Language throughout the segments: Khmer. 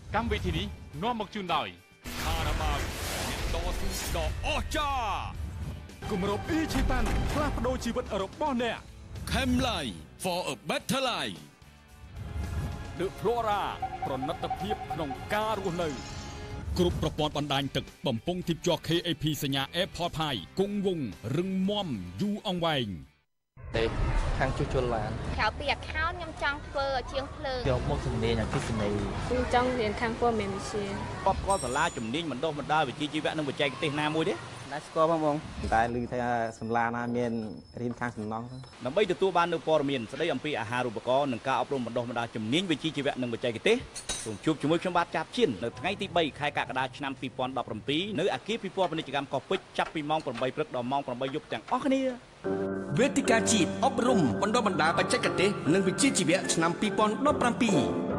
កម្មវិធីនេះនាំមកជូនដោយខារ៉ាបាវដកស៊ូដ៏អស្ចារ្យគម្រប់អ៊ីឈីតាន់ផ្លាស់ប្ដូរជីវិតរបស់អ្នក Camlite for a better life The Flora ប្រណិតភាពក្នុងការរស់នៅគ្រប់ប្រព័ន្ធបណ្ដាញទឹកបំពង់ទីភ្ជាប់ KAP សញ្ញា Airport Pi គង់វង្សរឹងមាំយូរអង្វែងទេខាងជួសជុលឡានក្រៅពី account ខ្ញុំចង់ធ្វើជាងភ្លើងយកមកជំនាញអគ្គិសនីខ្ញុំចង់រៀនខាងព័ត៌មានវិទ្យាគាត់ស្គាល់សាលាជំនាញបណ្ដុះបណ្ដាលវិជ្ជាជីវៈនិងបច្ចេកទេសណាមួយទេណាស្គាល់បងតែឮថាសាលាណាមានរៀនខាងសំណង់ដើម្បីទទួលបាននូវព័ត៌មានស្ដីអំពីអាហារូបករណ៍និងការអប់រំបណ្ដុះបណ្ដាលជំនាញវិជ្ជាជីវៈនិងបច្ចេកទេសសូមជួបជាមួយខ្ញុំបាទចាប់ឈៀននៅថ្ងៃទី3ខែកក្កដាឆ្នាំ2017នៅអគារពិព័រណ៍ពាណិជ្ជកម្មកោះពេជ្រចាប់ពីម៉ោង8ព្រឹកដល់ម៉ោង8យប់ទាំងអស់គ្នាវេទិកាជាតិអប់រំបណ្ដុះបណ្ដាលបច្ចេកទេសនិងវិជ្ជាជីវៈឆ្នាំ2017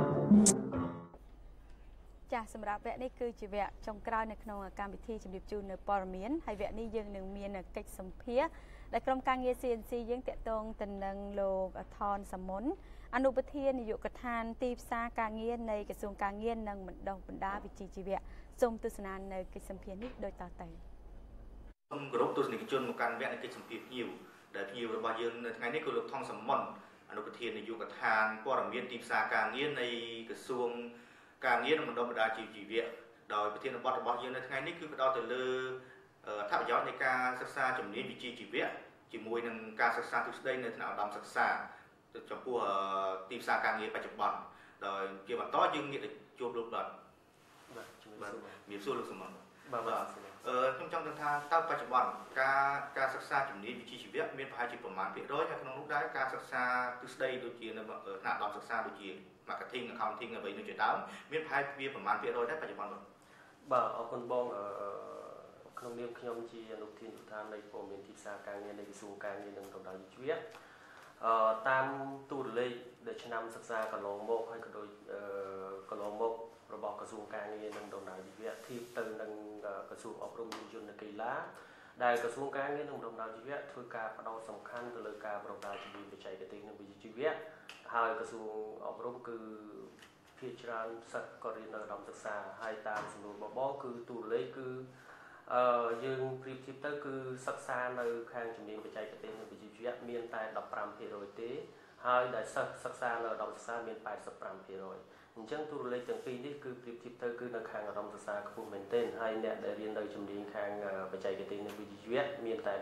ចាសម្រាប់វគ្គនេះគឺជាវគ្គចុងក្រោយនៅក្នុងកម្មវិធីជម្រាបជូននៅព័ត៌មានហើយវគ្គនេះយើងនឹងមានកិច្ចសម្ភាសន៍ដែលក្រុមការងារ CNC យើងតាក់ទងទៅនឹងលោកថនសមុនអនុប្រធាននាយកដ្ឋានទីផ្សារការងារនៃក្រសួងការងារនិងបណ្ដុះបណ្ដាលវិជ្ជាជីវៈសូមទស្សនានៅកិច្ចសម្ភាសន៍នេះដូចតទៅសូមគោរពទស្សនិកជនមកកាន់វគ្គនៃកិច្ចសម្ភាសន៍ភ្ញៀវដែលភ្ញៀវរបស់យើងនៅថ្ងៃនេះគឺលោកថនសមុនអនុប្រធាននាយកដ្ឋានព័ត៌មានទីផ្សារការងារនៃក្រសួងការងារនិងបណ្ដុះបណ្ដាលជីវៈដោយប្រធានបទរបស់យើងនៅថ្ងៃនេះគឺផ្ដោតទៅលើអត្ថប្រយោជន៍នៃការសិក្សាជំនាញវិជ្ជាជីវៈជាមួយនឹងការសិក្សាទ្រឹស្ដីនៅថ្នាក់ឧត្តមសិក្សាចំពោះទីផ្សារការងារបច្ចុប្បន្នដោយជាបន្តយើងងាកទៅជួបលោកបាទជំរាបសួរលោកសមុនបាទខ្ញុំចង់ដឹងថាតើបច្ចុប្បន្នការសិក្សាជំនាញវិជ្ជាជីវៈមានប្រហែលជាប្រមាណភាគរយហើយក្នុងនោះដែរការសិក្សាទ្រឹស្ដីដូចជានៅថ្នាក់ឧត្តមសិក្សាដូចជា marketing accounting អ្វីនោះជាដើមមានប្រហែលវាប្រមាណភាគរយដែរបច្ចុប្បន្នបាទអរគុណបងក្នុងនាមខ្ញុំជាអនុប្រធានដ្ឋាននៃព័ត៌មានទីផ្សារការងារនៃក្រសួងការងារនិងបណ្ដុះបណ្ដាលជីវៈតាមទូរលេខដែលឆ្នាំសិក្សាកន្លងមកហើយក៏ដូចកន្លងមករបស់ក្រសួងការងារនិងបណ្ដុះបណ្ដាលជីវៈធៀបទៅនឹងក្រសួងអប់រំយុវជននិងកីឡាដែលក្រសួងការងារនិងបណ្ដុះបណ្ដាលជីវៈធ្វើការផ្ដោតសំខាន់ទៅលើការបណ្ដុះបណ្ដាលជំនាញបច្ចេកទេសនិងវិជ្ជាជីវៈហើយក្រសួងអប់រំគឺភាគច្រើនសិស្សក៏រៀននៅឧត្តមសិក្សាហើយតាមសំណួរបបគឺទូរលេខគឺយើងប្រៀបធៀបទៅគឺសិក្សានៅខាងជំនាញបច្ចេកទេសនិងវិជ្ជាជីវៈមានតែ 15% ទេហើយដែលសិស្សសិក្សានៅឧត្តមសិក្សាមាន 85% អញ្ចឹងទូរលេខទាំងពីរនេះគឺប្រៀបធៀបទៅគឺនៅខាងឧត្តមសិក្សាខ្ពស់មែនទែនហើយអ្នកដែលរៀននៅជំនាញខាងបច្ចេកទេសនិងវិជ្ជាជីវៈមានតែ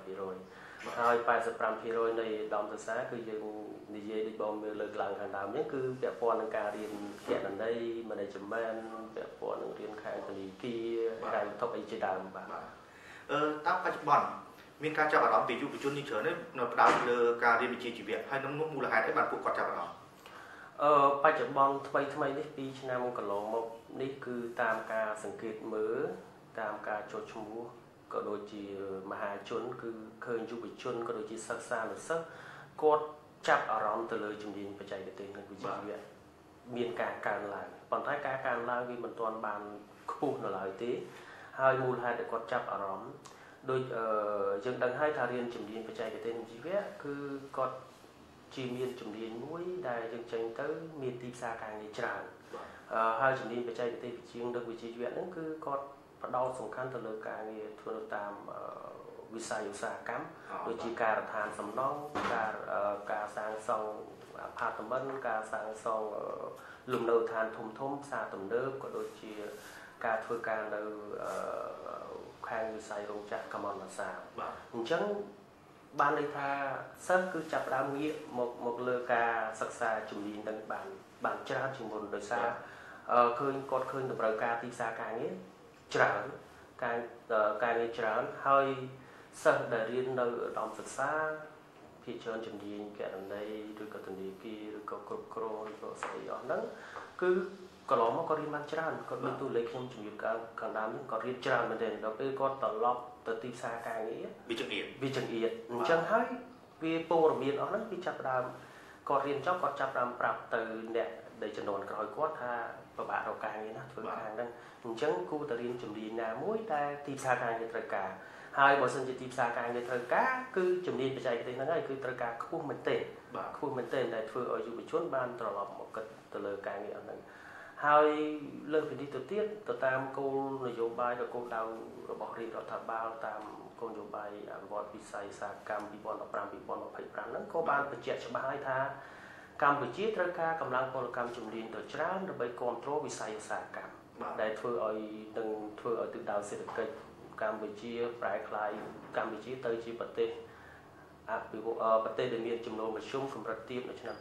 15% ហើយ 85% នៃឧត្តមសិក្សាគឺយើងនិយាយដូចបងមើលលើកឡើងខាងដើមនេះគឺពាក់ព័ន្ធនឹងការរៀនគណនេយ្យ management ពាក់ព័ន្ធនឹងរៀនខាងធនាគារហិរញ្ញវត្ថុអីជាដើមបាទតើបច្ចុប្បន្នមានការចាប់អារម្មណ៍ពីយុវជននេះច្រើននៅផ្ដោតលើការរៀនវិជ្ជាជីវៈហើយក្នុងនោះមូលហេតុអីបានពួកគាត់ចាប់អារម្មណ៍បច្ចុប្បន្នថ្មីនេះ2ឆ្នាំកន្លងមកនេះគឺតាមការសង្កេតមើលតាមការចុះឈ្មោះក៏ដូចជាមហាជនគឺឃើញយុវជនក៏ដូចជាសិក្សានុសិស្សគាត់ចាប់អារម្មណ៍ទៅលើជំនាញបច្ចេកទេសនិងវិជ្ជាជីវៈមានការកើនឡើងប៉ុន្តែការកើនឡើងវាមិនទាន់បានខ្ពស់នៅឡើយទេហើយមូលហេតុដែលគាត់ចាប់អារម្មណ៍ដូចយើងដឹងហើយថារៀនជំនាញបច្ចេកទេសនិងជីវៈគឺគាត់ជាមានជំនាញមួយដែលយើងចេញទៅមានទីផ្សារការងារច្រើនហើយជំនាញបច្ចេកទេសវិជ្ជានិងវិជ្ជាជីវៈហ្នឹងគឺគាត់ផ្ដោតសំខាន់ទៅលើការងារធ្វើតាមវិស័យឧស្សាហកម្មដូចជាការដ្ឋានសំណង់ការសាងសង់apartment ការសាងសង់លំនៅឋានធំផ្សារទំនើបក៏ដូចជាការធ្វើការនៅខាងវិស័យរោងចក្រកម្មន្តសាអញ្ចឹងបានន័យថាសិស្សគឺចាប់ផ្ដើមងាកមកលើការសិក្សាជំនាញនឹងបានច្រើនជាងមុនដោយសារឃើញគាត់ឃើញតម្រូវការទីផ្សារការងារច្រើនការងារច្រើនហើយសិស្សដែលរៀននៅឧត្តមសិក្សាភាគច្រើនជំនាញគណនេយ្យឬក៏ធនាគារឬក៏គ្រប់គ្រងឬក៏ស្អីអស់ហ្នឹងគឺកន្លងមកគាត់រៀនបានច្រើនគាត់មានទូលេខខ្ញុំជំរាបខាងដើមនេះគាត់រៀនច្រើនមែនទែនដល់ពេលគាត់ត្រឡប់ទៅទីផ្សារការងារវាចង្អៀតអញ្ចឹងហើយវាព័ត៌មានអស់ហ្នឹងវាចាប់ផ្ដើមគាត់រៀនចប់គាត់ចាប់ផ្ដើមប្រាប់ទៅអ្នកដែលជំនាន់ក្រោយគាត់ថាពិបាករកការងារណាធ្វើខាងហ្នឹងអញ្ចឹងគួរតែរៀនជំនាញណាមួយដែលទីផ្សារការងារត្រូវការហើយបើសិនជាទីផ្សារការងារត្រូវការគឺជំនាញបច្ចេកទេសហ្នឹងហើយគឺត្រូវការខ្ពស់មែនទែនខ្ពស់មែនទែនដែលធ្វើឲ្យយុវជនបានត្រឡប់មកគិតទៅលើការងារអស់ហ្នឹងហហើយលើពីនេះទៅទៀតទៅតាមគោលនយោបាយឬគោលដៅរបស់រាជរដ្ឋាភិបាលតាមគោលនយោបាយអភិវឌ្ឍវិស័យឧស្សាហកម្ម2015-2025ហ្នឹងក៏បានបញ្ជាក់ច្បាស់ហើយថាកម្ពុជាត្រូវការកម្លាំងពលកម្មជំនាញទៅច្រើនដើម្បីគ្រប់គ្រងវិស័យឧស្សាហកម្មដែលធ្វើឲ្យទិសដៅសេដ្ឋកិច្ចកម្ពុជាប្រែក្លាយកម្ពុជាទៅជាប្រទេសប្រទេសដែលមានចំនួនមធ្យមកម្រិតទាបនៅឆ្នាំ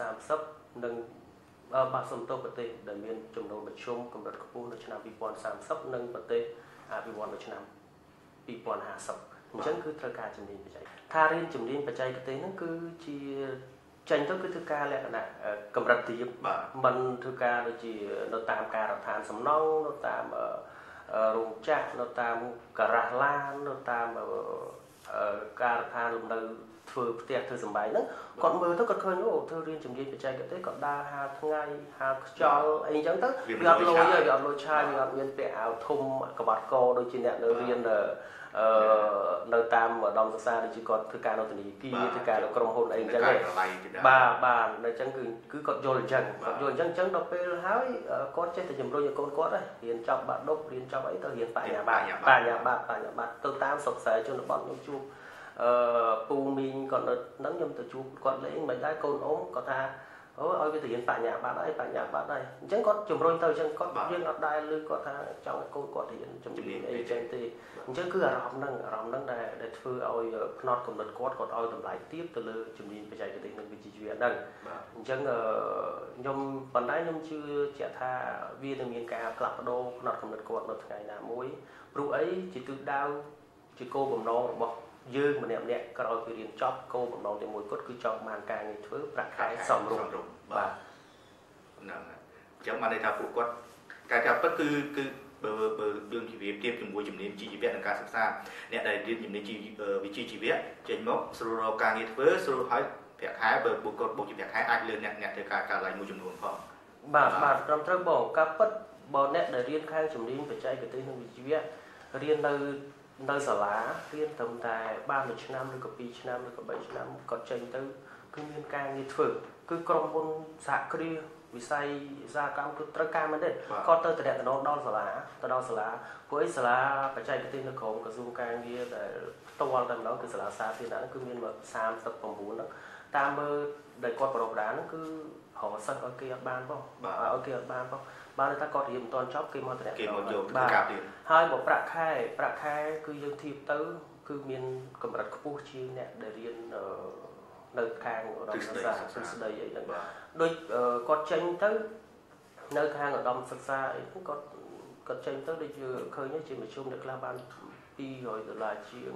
2030និងបាទសំទោសប្រទេសដែលមានចំនួនមធ្យមកម្រិតខ្ពស់នៅឆ្នាំ2030និងប្រទេសអភិវឌ្ឍនៅឆ្នាំ2050អញ្ចឹងគឺត្រូវការជំនាញបច្ចេកថារៀនជំនាញបច្ចេកទេសហ្នឹងគឺជាចេញទៅគឺធ្វើការលក្ខណៈកម្រិតទាបមិនធ្វើការដូចជានៅតាមការដ្ឋានសំណង់នៅតាមរោងចក្រនៅតាមការ៉ាសឡាននៅតាមការដ្ឋានលំនៅធ្វើផ្ទះធ្វើសម្បែងហ្នឹងគាត់មើលទៅគាត់ឃើញអូធ្វើរៀនជំនាញបច្ចេកទេសគាត់ដើរហាលថ្ងៃហាលខ្យល់អីអញ្ចឹងទៅវាអត់លុយទេវាអត់លុយឆាយវាអត់មានពាក់អាវធំក្បាត់កដូចជាអ្នកនៅរៀននៅតាមឧត្តមសិក្សាដូចជាគាត់ធ្វើការនៅធនាគារធ្វើការនៅក្រុមហ៊ុនអីអញ្ចឹងទេបាទអញ្ចឹងគឺគាត់យល់អញ្ចឹងដល់ពេលហើយគាត់ចេះតែជំរុញឲ្យកូនគាត់រៀនចប់បាក់ឌុបរៀនចប់អីទៅរៀនបញ្ញាបត្រទៅតាមស្រុកស្រែជនបទខ្ញុំជួបពូមីងគាត់នៅហ្នឹងខ្ញុំទៅជួបគាត់លេងមិនដែរកូនអ៊ំគាត់ថាអូឲ្យវាទៅរៀនបញ្ញាបត្រហើយអញ្ចឹងគាត់ជំរុញទៅអញ្ចឹងគាត់យើងអត់ដែរឮគាត់ថាចង់ឲ្យកូនគាត់រៀនជំនាញអីអញ្ចឹងទេអញ្ចឹងគឺអារម្មណ៍ហ្នឹងដែលធ្វើឲ្យផ្នត់កំណត់គាត់ឲ្យតម្លៃទាបទៅលើជំនាញបច្ចេកទេសនិងវិជ្ជាជីវៈហ្នឹងអញ្ចឹងខ្ញុំប៉ុន្តែខ្ញុំជឿជាក់ថាវានឹងមានការផ្លាស់ប្ដូរផ្នត់កំណត់គាត់នៅថ្ងៃណាមួយព្រោះអីជាទិសដៅជាគោលបំណងរបស់យើងម្នាក់ក្រោយពីរៀនចប់គោលបំណងទីមួយគាត់គឺចង់បានការងារធ្វើប្រាក់ខែសមរម្យបាទហ្នឹងហើយអញ្ចឹងបានន័យថាពួកគាត់ការពិតគឺបើយើងជម្រាបទៀតជាមួយជំនាញវិជ្ជាជីវៈនិងការសិក្សាអ្នកដែលរៀនជំនាញវិជ្ជាជីវៈចេញមកស្រួលរកការងារធ្វើស្រួលហើយប្រាក់ខែបើបុគ្គលបូកជាប្រាក់ខែអាចលើអ្នកធ្វើការឡើងមួយចំនួនផងបាទត្រឹមត្រូវបងការពិតបើអ្នកដែលរៀនខាងជំនាញបច្ចេកទេសនិងវិជ្ជាជីវៈរៀននៅសាលារៀនត្រឹមតែបាន1ឆ្នាំឬក៏2ឆ្នាំឬក៏3ឆ្នាំគាត់ចេញទៅគឺមានការងារធ្វើគឺក្រុមហ៊ុនសហគ្រាសវិស័យឧស្សាហកម្មគឺត្រូវការមែនទេគាត់ទៅតំណដល់សាលាព្រោះអីសាលាបច្ចេកទេសនៅក្រមក្រសួងការងារដែលផ្ទាល់តែម្ដងគឺសាលាសាធារណៈគឺមាន39ហ្នឹងតាមមើលដែលគាត់ប្រកបដានហ្នឹងគឺរកសិស្សឲ្យគេអត់បានផងឲ្យគេអត់បានផងបានថាគាត់រៀនមិនទាន់ចប់គេមកតំណបាទហើយបើប្រាក់ខែគឺយើងធៀបទៅគឺមានកម្រិតខ្ពស់ជាងអ្នកដែលរៀននៅខាងឧត្តមសិក្សាទ្រឹស្ដីអីហ្នឹងដូចគាត់ចេញទៅនៅខាងឧត្តមសិក្សាអីហ្នឹងគាត់ចេញទៅដូចឃើញជាមធ្យមអ្នកខ្លះបាន$200ជាង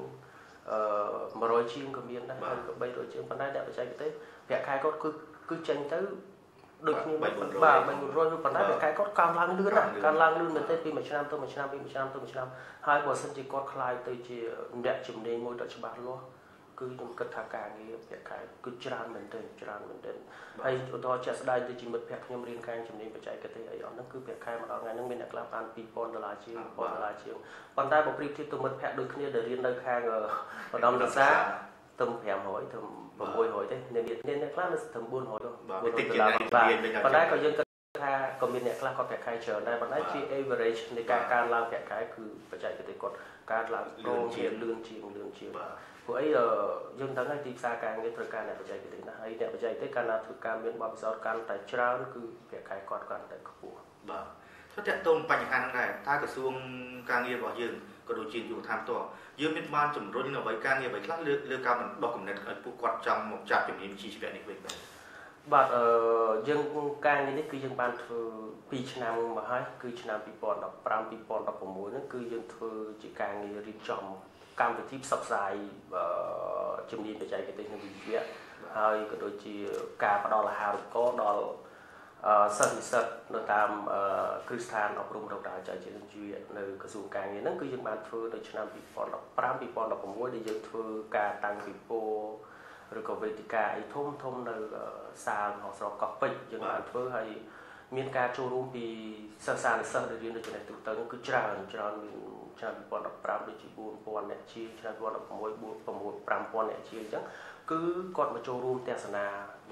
100ជាងក៏មានដែរហើយក៏300ជាងប៉ុន្តែអ្នកបច្ចេកទេសប្រាក់ខែគាត់គឺចេញទៅដូចគ្នាបាទ300ប៉ុន្តែប្រាក់ខែគាត់កើនឡើងលឿនមែនទេពីមួយឆ្នាំទៅមួយឆ្នាំពីមួយឆ្នាំទៅមួយឆ្នាំហើយបើសិនជាគាត់ខ្លាយទៅជាអ្នកជំនាញមួយដ៏ច្បាស់លាស់គឺខ្ញុំគិតថាការងារប្រាក់ខែគឺច្រើនមែនទេហើយឧទាហរណ៍ជាក់ស្ដែងទៅជាមិត្តភក្តិខ្ញុំរៀនខាងជំនាញបច្ចេកទេសអីអស់ហ្នឹងគឺប្រាក់ខែម្ដងថ្ងៃហ្នឹងមានអ្នកខ្លះបាន$2,000ជាង$1,000ជាងប៉ុន្តែបើប្រៀបធៀបទៅមិត្តភក្តិដូចគ្នាដែលរៀននៅខាងឧត្តមសិក្សាទៅ500ទៅ600ទេអ្នកខ្លះនៅត្រឹម$400ទៅប៉ុន្តែក៏យើងគិតថាក៏មានអ្នកខ្លះគាត់ប្រាក់ខែច្រើនដែរប៉ុន្តែជា average នៃការកើនឡើងប្រាក់ខែគឺបច្ចេកទេសគាត់កើនឡើងលឿនជាងព្រោះអីយើងដឹងហើយទីផ្សារការងារត្រូវការអ្នកបច្ចេកទេសណាហើយអ្នកបច្ចេកទេសកាលណាធ្វើការមានបទពិសោធន៍កាន់តែច្រើនគឺប្រាក់ខែគាត់កាន់តែខ្ពស់បាទទៅតាក់ទងបញ្ហាហ្នឹងដែរថាក្រសួងការងាររបស់យើងក៏ដូចជាយុវធម៌ផ្ទាល់យើងមានបានជំរុញអ្វីការងារអ្វីខ្លះលើការបណ្ដុះគំនិតឲ្យពួកគាត់ចង់មកចាប់ជំនាញវិជ្ជាជីវៈនេះវិញបាទយើងការងារនេះគឺយើងបានធ្វើ2ឆ្នាំមកហើយគឺឆ្នាំ2015 2016ហ្នឹងគឺយើងធ្វើជាការងាររៀបចំកម្មវិធីផ្សព្វផ្សាយជំនាញបច្ចេកទេសនិងវិជ្ជាហើយក៏ដូចជាការផ្ដល់អាហារូបករណ៍ដល់សិស្សនិស្សិតនៅតាមគ្រឹះស្ថានអប់រំរដ្ឋាភិបាលជាជំនាញនៅក្រសួងការងារហ្នឹងគឺយើងបានធ្វើនៅឆ្នាំ2015 2016ដែលយើងធ្វើការតាំងពិព័រណ៍ឬក៏វេទិកាអីធំនៅសាលមហោស្រពកោះពេជ្រយើងបានធ្វើហើយមានការចូលរួមពីសិស្សនិស្សិតដែលរៀននៅចំណេះទូទៅគឺច្រើនឆ្នាំ2015ដូចជា4000អ្នកជាឆ្នាំ2016 5000អ្នកជាអញ្ចឹងគឺគាត់មកចូលរួមទស្សនា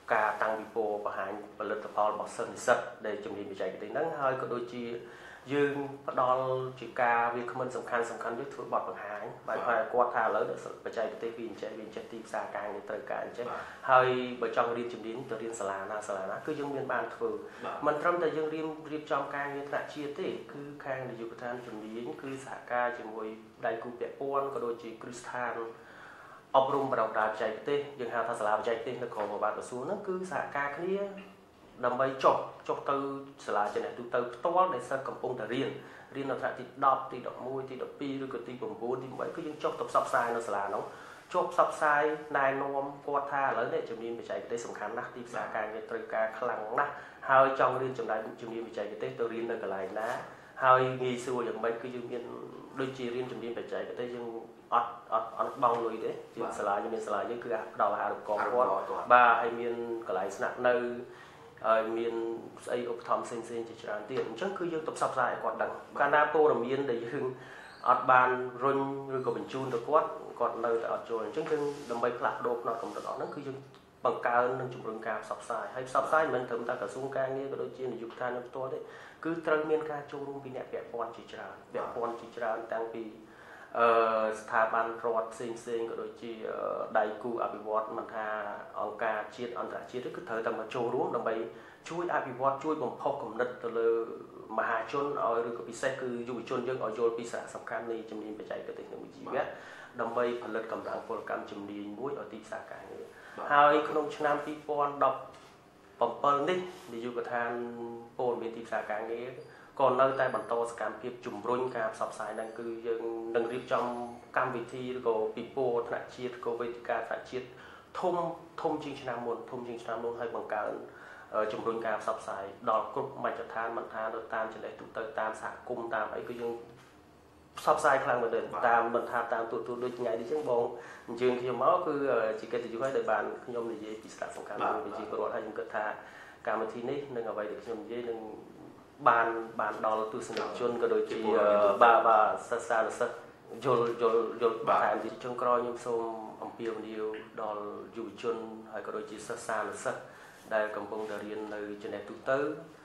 ការតាំងពីពរបង្ហាញផលិតផលរបស់សិស្សនិស្សិតដែលជំនាញបច្ចេកទេសហ្នឹងហើយក៏ដូចជាយើងផ្ដល់ជាការវាគ្មិនសំខាន់យើងធ្វើបទបង្ហាញបើគាត់ថាឥឡូវបច្ចេកទេសវាអញ្ចេះទីផ្សារការងារត្រូវការអញ្ចេះហើយបើចង់រៀនជំនាញទៅរៀនសាលាណាគឺយើងមានបានធ្វើមិនត្រឹមតែយើងរៀបចំការងារថ្នាក់ជាតិទេគឺខាងនាយកដ្ឋានជំនាញគឺសហការជាមួយដៃគូពាក់ព័ន្ធក៏ដូចជាគ្រឹះស្ថានអប់រំបណ្ដុះបណ្ដាលបច្ចេកទេសយើងហៅថាសាលាបច្ចេកទេសនៅក្រមបាលក្រសួងហ្នឹងគឺសហការគ្នាដើម្បីចុះទៅសាលាចំណេះទូទៅផ្ទាល់ដែលសិស្សកំពុងតែរៀននៅថ្នាក់ទី10ទី11ទី12ឬក៏ទី9ទី8គឺយើងចុះទៅផ្សព្វផ្សាយនៅសាលានោះចុះផ្សព្វផ្សាយណែនាំគាត់ថាឥឡូវនេះជំនាញបច្ចេកទេសសំខាន់ណាស់ទីផ្សារការងារត្រូវការខ្លាំងណាស់ហើយចង់រៀនចំណេះជំនាញបច្ចេកទេសទៅរៀននៅកន្លែងណាហើយងាយស្រួលយ៉ាងម៉េចគឺយើងមានដូចជារៀនជំនាញបច្ចេកទេសយើងអត់បង់លុយទេជាសាលាយើងមានសាលាយើងគឺផ្ដល់អាហារូបករណ៍គាត់បាទហើយមានកន្លែងស្នាក់នៅហើយមានស្អីឧបត្ថម្ភផ្សេងជាច្រើនទៀតអញ្ចឹងគឺយើងទៅផ្សព្វផ្សាយឲ្យគាត់ដឹងកាលណាព័ត៌មានដែលយើងអត់បានរុញឬក៏បញ្ជូនទៅគាត់នៅតែអត់ចូលអញ្ចឹងយើងដើម្បីផ្លាស់ប្ដូរផ្នត់កម្រិតអស់ហ្នឹងគឺយើងបង្កើននិងជំរុញការផ្សព្វផ្សាយហើយផ្សព្វផ្សាយមិនត្រឹមតែក្រសួងការងារក៏ដូចជានាយកដ្ឋានផ្ទាល់ទេគឺត្រូវមានការចូលរួមពីអ្នកពាក់ព័ន្ធជាច្រើនតាំងពីស្ថាប័នរដ្ឋផ្សេងក៏ដូចជាដៃគូអភិវឌ្ឍមិនថាអង្គការជាតិអន្តរជាតិគឺត្រូវតែមកចូលរួមដើម្បីជួយអភិវឌ្ឍជួយបំផុសគំនិតទៅលើមហាជនឲ្យឬក៏ពិសេសគឺយុវជនយើងឲ្យយល់ពីសារៈសំខាន់នៃជំនាញបច្ចេកទេសនិងវិជ្ជាដើម្បីផលិតកម្លាំងពលកម្មជំនាញមួយឲ្យទីផ្សារការងារហើយក្នុងឆ្នាំ2017នេះនាយកដ្ឋានព័ត៌មានទីផ្សារការងារក៏នៅតែបន្តសកម្មភាពជំរុញការផ្សព្វផ្សាយហ្នឹងគឺយើងនឹងរៀបចំកម្មវិធីឬក៏ពិព័រណ៍ថ្នាក់ជាតិក៏វេទិកាថ្នាក់ជាតិធំជាងឆ្នាំមុនហើយបង្កើនជំរុញការផ្សព្វផ្សាយដល់គ្រប់មជ្ឈដ្ឋានមិនថានៅតាមចំណេះទូទៅតាមសហគមន៍តាមអីគឺយើងផ្សព្វផ្សាយខ្លាំងមែនទែនតាមមិនថាតាមទូដូចថ្ងៃនេះចឹងបងអញ្ជើញខ្ញុំមកគឺជាកិត្តិយសហើយដែលបានខ្ញុំនិយាយពីសារៈសំខាន់នៃវិជាពលរដ្ឋហើយខ្ញុំគិតថាកម្មវិធីនេះនឹងអ្វីដែលខ្ញុំនិយាយនឹងបានដល់ទស្សនិកជនក៏ដូចជាបាទសិស្សានុសិស្សយល់បន្ថែមទៀតចុងក្រោយខ្ញុំសូមអំពាវនាវដល់យុវជនហើយក៏ដូចជាសិស្សានុសិស្សដែលកំពុងតែរៀននៅចំណេះទូទៅ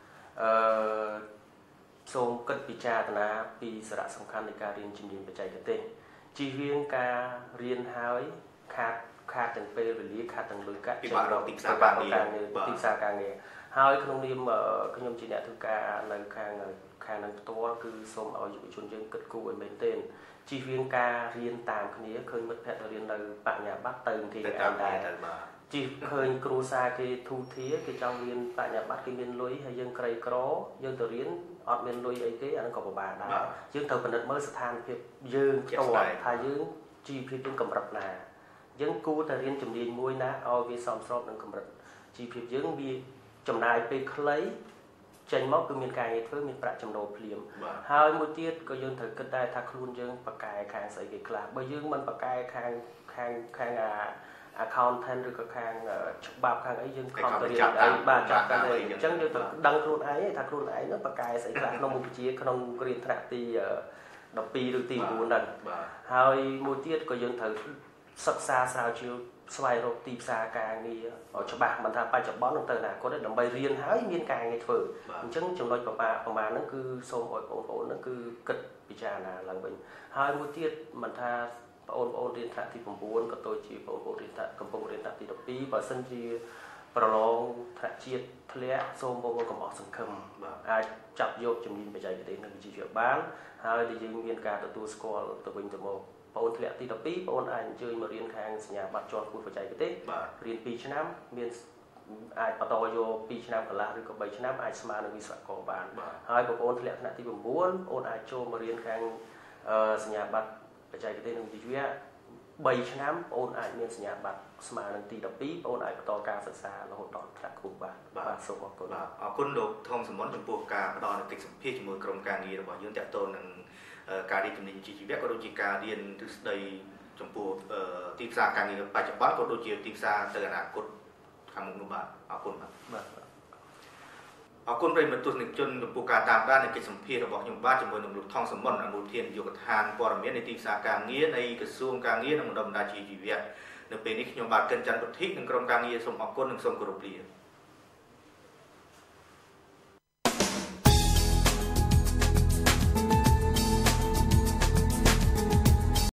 សូមគិតពិចារណាពីសារៈសំខាន់នៃការរៀនជំនាញបច្ចេកទេសជៀសវាងការរៀនហើយខាតទាំងពេលវេលាខាតទាំងលុយកាក់ចេញដល់ទីផ្សារការងារហើយក្នុងនាមខ្ញុំជាអ្នកធ្វើការនៅខាងនឹងផ្ទាល់គឺសូមឲ្យយុវជនយើងគិតគូរឲ្យមែនទែនជៀសវាងការរៀនតាមគ្នាឃើញមិត្តភ័ក្តិរៀននៅបញ្ញាបត្រទៅទីឯងដែរជិះឃើញគ្រូសាគេធូធាគេចង់រៀនបញ្ញាបត្រគេមានលុយហើយយើងក្រីក្រយើងទៅរៀនអត់មានលុយអីទេអានឹងក៏ពិបាកដែរយើងត្រូវពិនិត្យមើលស្ថានភាពយើងផ្ទាល់ថាយើងជីវភាពយើងកម្រិតណាយើងគួរតែរៀនជំនាញមួយណាឲ្យវាសមស្របនឹងកម្រិតជីវភាពយើងវាចំណាយពេលខ្លីចេញមកគឺមានការងារធ្វើមានប្រាក់ចំណូលភ្លាមហើយមួយទៀតក៏យើងត្រូវគិតដែរថាខ្លួនយើងបកកែខាងស្អីគេខ្លះបើយើងមិនបកកែខាងaccountant ឬក៏ខាងច្បាប់ខាងអីយើងខំទៅរៀនអីបាទចាប់កាន់អីអញ្ចឹងយើងត្រូវដឹងខ្លួនឯងថាខ្លួនឯងនោះបកកែស្អីខ្លះក្នុងមុខវិជ្ជាក្នុងរៀនថ្នាក់ទី12ឬទី9ហ្នឹងហើយមួយទៀតក៏យើងត្រូវសិក្សាស្រាវជ្រាវស្វែងរកទីផ្សារការងារឲ្យច្បាស់មិនថាបច្ចុប្បន្ននឹងទៅអនាគតទេដើម្បីរៀនហើយមានការងារធ្វើអញ្ចឹងចំណុចប្រមាណហ្នឹងគឺសូមឲ្យបងប្អូនហ្នឹងគឺគិតពិចារណាឡើងវិញហើយមួយទៀតមិនថាបងប្អូនរៀនថ្នាក់ទី9ក៏ដូចជាបងប្អូនរៀនកំពុងរៀនថ្នាក់ទី12បើសិនជាប្រឡងថ្នាក់ជាតិធ្លាក់សូមបងប្អូនកុំអស់សង្ឃឹមអាចចាប់យកជំនាញបច្ចេកទេសនិងវិជ្ជាបានហើយដែលយើងមានការទទួលស្គាល់ទៅវិញទៅមកបងធ្លាក់ទី12បងអាចអញ្ជើញមករៀនខាងសញ្ញាបត្រជាន់ខ្ពស់បច្ចេកទេសរៀន2ឆ្នាំមានអាចបន្តយក2ឆ្នាំកន្លះឬក៏3ឆ្នាំអាចស្មើនឹងវិស្វករបានហើយបងប្អូនធ្លាក់ថ្នាក់ទី9បងអាចចូលមករៀនខាងសញ្ញាបត្របច្ចេកទេសនិងវិទ្យា3ឆ្នាំបងអាចមានសញ្ញាបត្រស្មើនឹងទី12បងអាចបន្តការសិក្សារហូតដល់ថ្នាក់ខ្ពស់បាទសូមអរគុណអរគុណលោកធំសមនចំពោះការផ្ដល់នូវកិច្ចសម្ភារជាមួយក្រុមការងាររបស់យើងទាក់ទងនឹងការរៀនជំនាញជីវៈក៏ដូចជាការរៀនទ្រឹស្ដីចំពោះទីផ្សារការងារបច្ចុប្បន្នក៏ដូចជាទីផ្សារទៅអនាគតខាងមុខនោះបាទអរគុណបាទអរគុណប្រិយមិត្តទស្សនិកជនចំពោះការតាមដាននៃកិច្ចសម្ភាររបស់ខ្ញុំបាទជាមួយនឹងលោកថងសមនអនុប្រធាននាយកដ្ឋានព័ត៌មាននៃទីផ្សារការងារនៃក្រសួងការងារនិងបណ្ដុំបណ្ដាលជីវៈនៅពេលនេះខ្ញុំបាទកិនច័ន្ទពុទ្ធិនិងក្រុមការងារសូមអរគុណនិងសូមគោរពលា